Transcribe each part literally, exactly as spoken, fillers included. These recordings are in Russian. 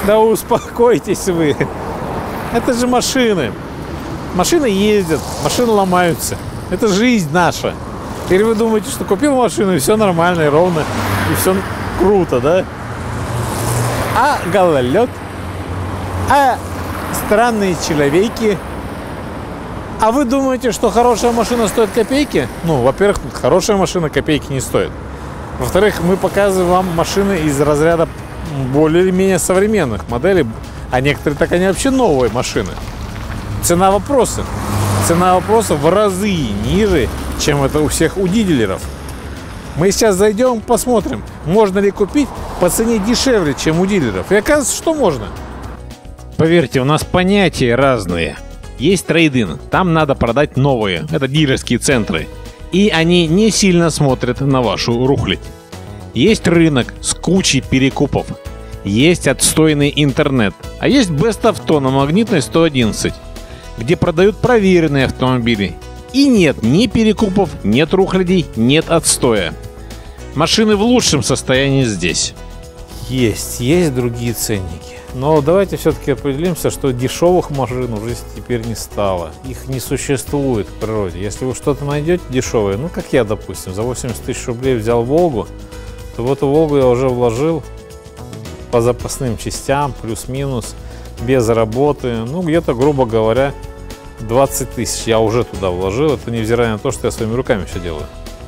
Да успокойтесь вы. Это же машины. Машины ездят, машины ломаются. Это жизнь наша. Или вы думаете, что купил машину, и все нормально, и ровно, и все круто, да? А гололед, а странные человеки. А вы думаете, что хорошая машина стоит копейки? Ну, во-первых, хорошая машина копейки не стоит. Во-вторых, мы показываем вам машины из разряда более-менее современных моделей, а некоторые так они вообще новые машины. Цена вопроса. Цена вопроса в разы ниже, чем это у всех у дилеров. Мы сейчас зайдем, посмотрим, можно ли купить по цене дешевле, чем у дилеров. И оказывается, что можно. Поверьте, у нас понятия разные. Есть трейд-ин, там надо продать новые, это дилерские центры. И они не сильно смотрят на вашу рухлядь. Есть рынок с кучей перекупов. Есть отстойный интернет. А есть Best Auto на Магнитной сто одиннадцать, где продают проверенные автомобили. И нет ни перекупов, нет рухлядей, нет отстоя. Машины в лучшем состоянии здесь. Есть, есть другие ценники. Но давайте все-таки определимся, что дешевых машин уже теперь не стало. Их не существует в природе. Если вы что-то найдете дешевое, ну как я, допустим, за восемьдесят тысяч рублей взял Волгу, то в эту Волгу я уже вложил по запасным частям, плюс-минус, без работы, ну где-то, грубо говоря, двадцать тысяч я уже туда вложил. Это невзирая на то, что я своими руками все делаю.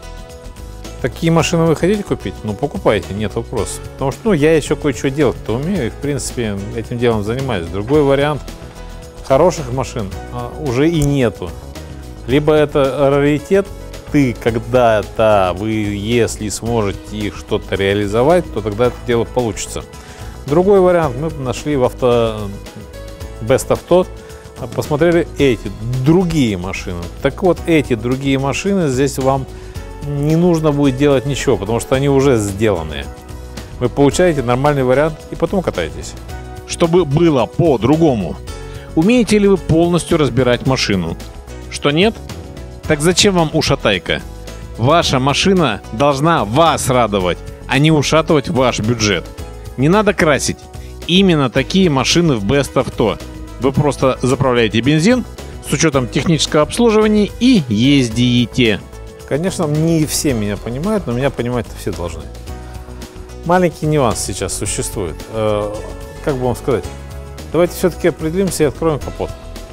Такие машины вы хотите купить? Ну, покупайте, нет вопросов. Потому что, ну, я еще кое-что делать-то умею, и, в принципе, этим делом занимаюсь. Другой вариант хороших машин а, уже и нету. Либо это раритет, ты когда-то, вы, если сможете их что-то реализовать, то тогда это дело получится. Другой вариант мы нашли в авто Best Auto, посмотрели эти другие машины. Так вот, эти другие машины здесь вам не нужно будет делать ничего, потому что они уже сделанные. Вы получаете нормальный вариант и потом катаетесь. Чтобы было по-другому. Умеете ли вы полностью разбирать машину? Что нет? Так зачем вам ушатайка? Ваша машина должна вас радовать, а не ушатывать ваш бюджет. Не надо красить. Именно такие машины в Best Auto. Вы просто заправляете бензин с учетом технического обслуживания и ездите. Конечно, не все меня понимают, но меня понимать-то все должны. Маленький нюанс сейчас существует. Э, как бы вам сказать? Давайте все-таки определимся и откроем капот.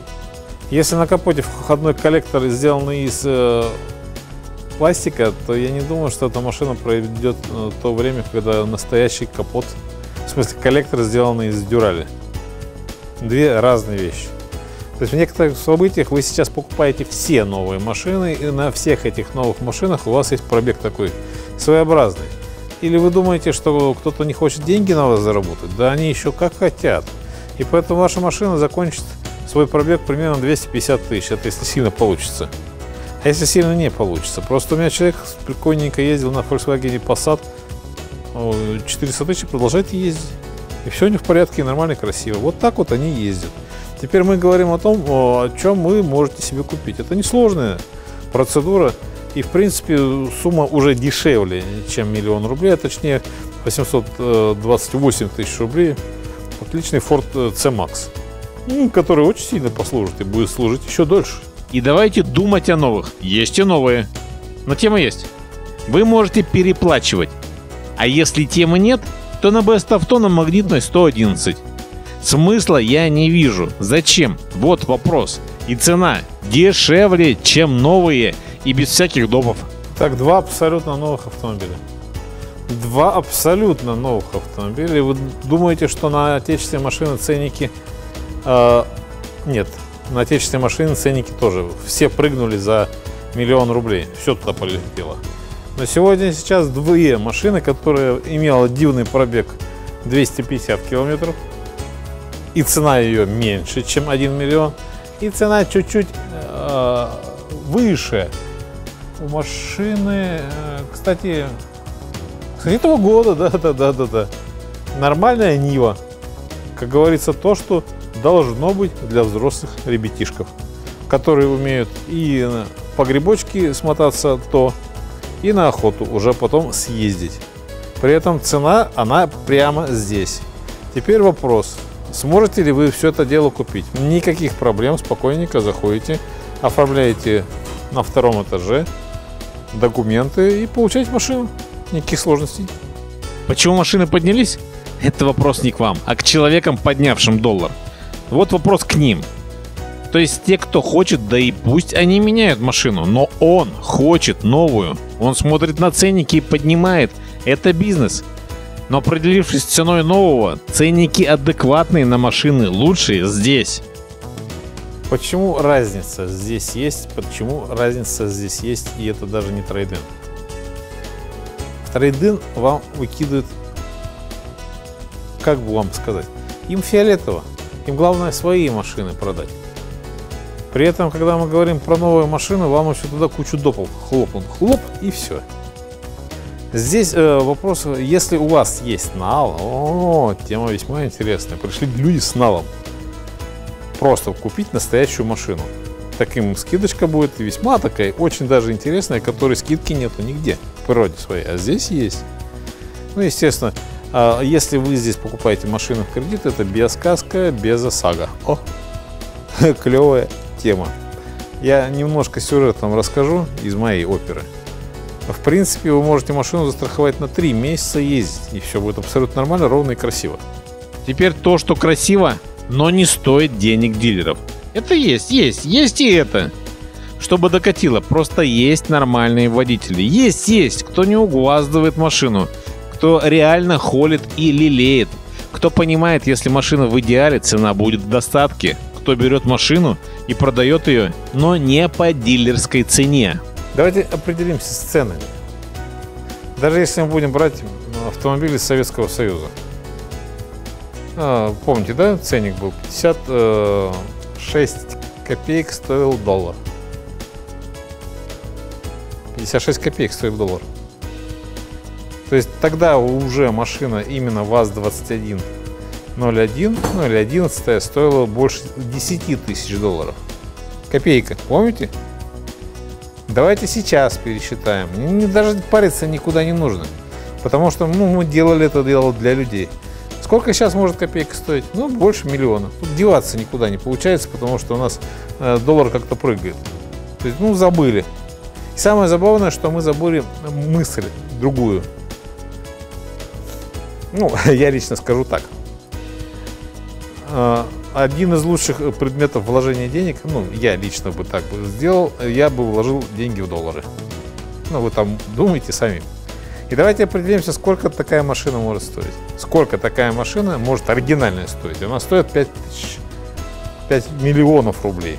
Если на капоте входной коллектор сделан из э, пластика, то я не думаю, что эта машина пройдет э, то время, когда настоящий капот, в смысле коллектор, сделан из дюрали. Две разные вещи. То есть в некоторых событиях вы сейчас покупаете все новые машины, и на всех этих новых машинах у вас есть пробег такой своеобразный. Или вы думаете, что кто-то не хочет деньги на вас заработать? Да они еще как хотят. И поэтому ваша машина закончит свой пробег примерно двести пятьдесят тысяч. Это если сильно получится. А если сильно не получится? Просто у меня человек прикольненько ездил на Volkswagen Passat четыреста тысяч, продолжайте ездить. И все у них в порядке, и нормально, и красиво. Вот так вот они ездят. Теперь мы говорим о том, о чем вы можете себе купить. Это несложная процедура. И, в принципе, сумма уже дешевле, чем миллион рублей, а точнее восемьсот двадцать восемь тысяч рублей. Отличный Ford C-Max, который очень сильно послужит и будет служить еще дольше. И давайте думать о новых. Есть и новые. Но тема есть. Вы можете переплачивать. А если темы нет, то на Best Auto на Магнитной сто одиннадцать. Смысла я не вижу. Зачем? Вот вопрос. И цена дешевле, чем новые и без всяких допов. Так, два абсолютно новых автомобиля. Два абсолютно новых автомобиля. Вы думаете, что на отечественные машины ценники... Э, нет, на отечественные машины ценники тоже. Все прыгнули за миллион рублей. Все туда полетело. Но сегодня сейчас две машины, которые имела дивный пробег двести пятьдесят километров. И цена ее меньше, чем один миллион. И цена чуть-чуть э, выше. У машины, э, кстати, кстати, этого года, да-да-да-да-да. Нормальная Нива. Как говорится, то, что должно быть для взрослых ребятишков, которые умеют и по грибочке смотаться, то и на охоту уже потом съездить. При этом цена, она прямо здесь. Теперь вопрос. Сможете ли вы все это дело купить? Никаких проблем, спокойненько заходите, оформляете на втором этаже документы и получаете машину. Никаких сложностей. Почему машины поднялись? Это вопрос не к вам, а к человекам, поднявшим доллар. Вот вопрос к ним. То есть те, кто хочет, да и пусть они меняют машину, но он хочет новую. Он смотрит на ценники и поднимает. Это бизнес. Но определившись с ценой нового, ценники адекватные на машины лучшие здесь. Почему разница здесь есть? Почему разница здесь есть, и это даже не трейд-ин? В трейд-ин вам выкидывают, как бы вам сказать, им фиолетово. Им главное свои машины продать. При этом, когда мы говорим про новые машины, вам еще туда кучу допов хлопнут. Хлоп, и все. Здесь э, вопрос, если у вас есть нал, о, тема весьма интересная. Пришли люди с налом. Просто купить настоящую машину. Таким скидочка будет весьма такая, очень даже интересная, которой скидки нету нигде в природе своей. А здесь есть. Ну, естественно, э, если вы здесь покупаете машину в кредит, это без каска, без ОСАГО. О, клевая тема. Я немножко сюжет вам расскажу из моей оперы. В принципе, вы можете машину застраховать на три месяца ездить, и все будет абсолютно нормально, ровно и красиво. Теперь то, что красиво, но не стоит денег дилеров. Это есть, есть, есть и это. Чтобы докатило, просто есть нормальные водители. Есть, есть, кто не углаздывает машину, кто реально холит и лелеет, кто понимает, если машина в идеале, цена будет в достатке, кто берет машину и продает ее, но не по дилерской цене. Давайте определимся с ценами. Даже если мы будем брать автомобили Советского Союза. А, помните, да, ценник был пятьдесят шесть копеек стоил доллар. пятьдесят шесть копеек стоил доллар. То есть тогда уже машина именно ВАЗ двадцать один ноль один, ну или одиннадцать стоила больше десяти тысяч долларов. Копейка, помните? Давайте сейчас пересчитаем. Не, даже париться никуда не нужно. Потому что ну, мы делали это дело для людей. Сколько сейчас может копейка стоить? Ну, больше миллиона. Тут деваться никуда не получается, потому что у нас э, доллар как-то прыгает. То есть, ну, забыли. И самое забавное, что мы забыли мысль другую. Ну, я лично скажу так. Э, Один из лучших предметов вложения денег, ну, я лично бы так бы сделал, я бы вложил деньги в доллары. Ну, вы там думаете сами. И давайте определимся, сколько такая машина может стоить. Сколько такая машина может оригинальная стоить. Она стоит пять тысяч, пять миллионов рублей.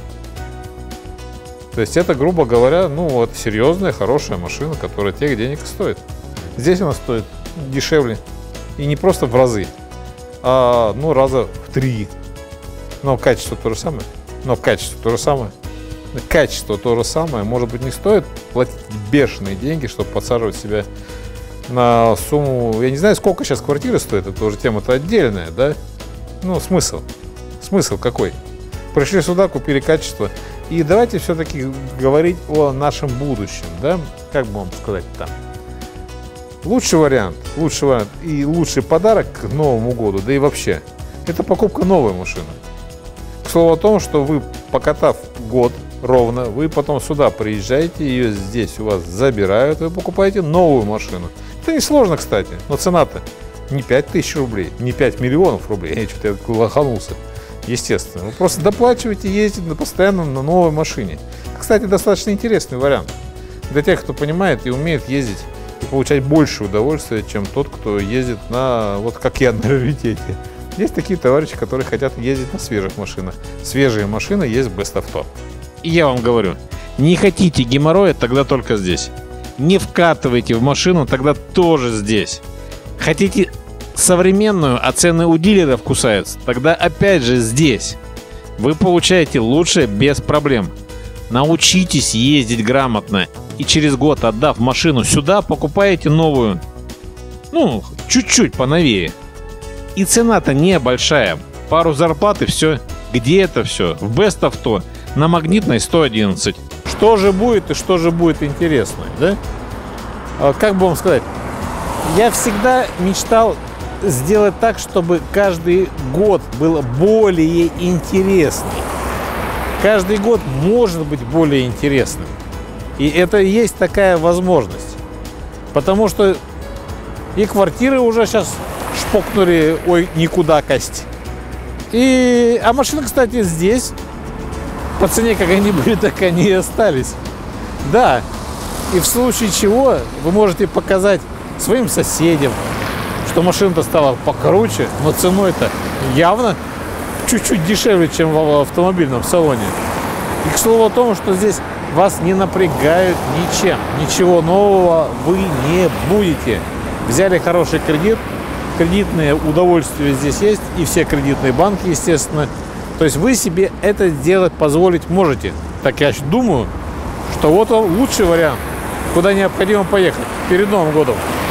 То есть это, грубо говоря, ну, вот серьезная, хорошая машина, которая тех денег стоит. Здесь она стоит дешевле. И не просто в разы, а, ну, раза в три. Но качество то же самое. Но качество то же самое. Качество то же самое. Может быть, не стоит платить бешеные деньги, чтобы подсаживать себя на сумму. Я не знаю, сколько сейчас квартира стоит. Это уже тема-то отдельная, да? Ну, смысл. Смысл какой? Пришли сюда, купили качество. И давайте все-таки говорить о нашем будущем, да? Как бы вам сказать там? Лучший вариант, лучший вариант и лучший подарок к Новому году, да и вообще, это покупка новой машины. К слову о том, что вы, покатав год ровно, вы потом сюда приезжаете, ее здесь у вас забирают, вы покупаете новую машину. Это несложно, кстати, но цена-то не пять тысяч рублей, не пять миллионов рублей. Я что-то я лоханулся, естественно. Вы просто доплачиваете, ездите постоянно на новой машине. Кстати, достаточно интересный вариант для тех, кто понимает и умеет ездить и получать больше удовольствия, чем тот, кто ездит на, вот как я, на раритете. Есть такие товарищи, которые хотят ездить на свежих машинах. Свежие машины есть в Best Auto. И я вам говорю, не хотите геморроя, тогда только здесь. Не вкатывайте в машину, тогда тоже здесь. Хотите современную, а цены у дилеров кусаются, тогда опять же здесь. Вы получаете лучшее без проблем. Научитесь ездить грамотно. И через год, отдав машину сюда, покупаете новую. Ну, чуть-чуть поновее. И цена-то небольшая. Пару зарплат и все. Где это все? В Best Auto. На Магнитной сто одиннадцать. Что же будет и что же будет интересно, да? А, как бы вам сказать? Я всегда мечтал сделать так, чтобы каждый год был более интересный. Каждый год может быть более интересным. И это и есть такая возможность. Потому что и квартиры уже сейчас шпокнули, ой, никуда кость. И, а машины, кстати, здесь по цене, как они были, так они и остались. Да, и в случае чего вы можете показать своим соседям, что машина-то стала покруче, но ценой-то явно чуть-чуть дешевле, чем в автомобильном салоне. И к слову о том, что здесь вас не напрягают ничем. Ничего нового вы не будете. Взяли хороший кредит, кредитные удовольствия здесь есть, и все кредитные банки, естественно. То есть вы себе это делать позволить можете. Так я думаю, что вот он лучший вариант, куда необходимо поехать перед Новым годом.